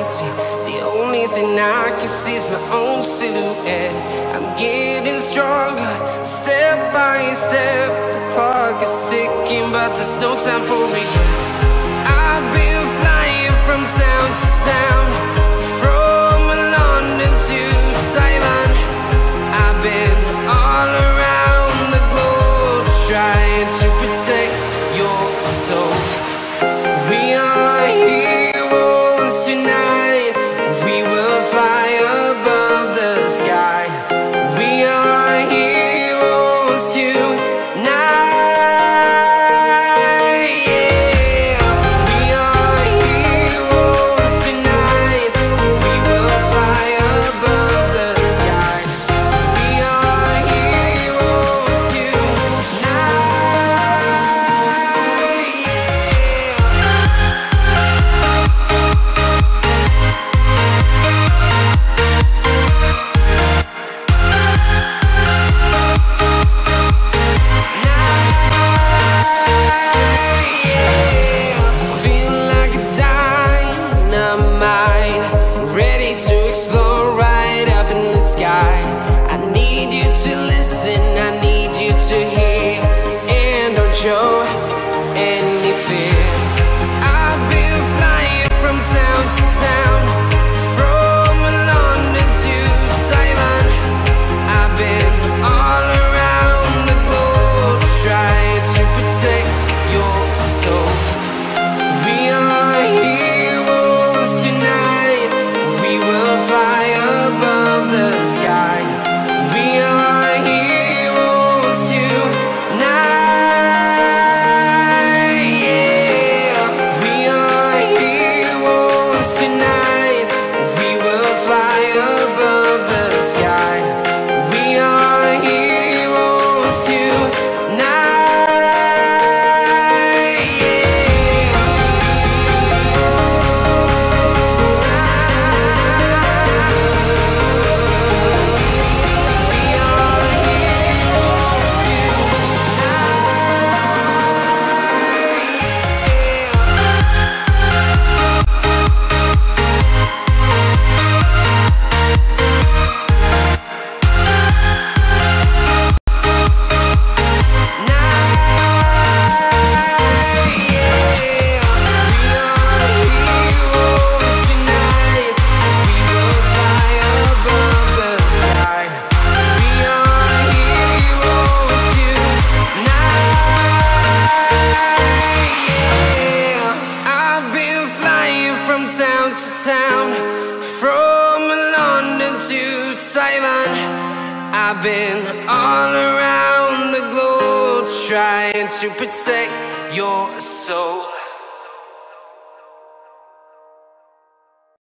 empty. The only thing I can see is my own silhouette. I'm getting stronger, step by step. The clock is ticking, but there's no time for regrets. I've been flying from town to town, from London to Taiwan. I've been all around the globe, trying to protect your soul. We are heroes tonight. We will fly above the sky. We are heroes tonight. Yeah. We are heroes tonight. We will fly above the sky. We are heroes tonight. I need you to hear, and don't show any fear. I've been flying from town to town, from London to Taiwan. I've been all around the globe, trying to protect your soul. We are heroes tonight. We will fly above the sky. We are heroes tonight. Yeah. We are heroes tonight. We will fly above the sky. We are heroes tonight. Town to town, from London to Taiwan. I've been all around the globe, trying to protect your soul.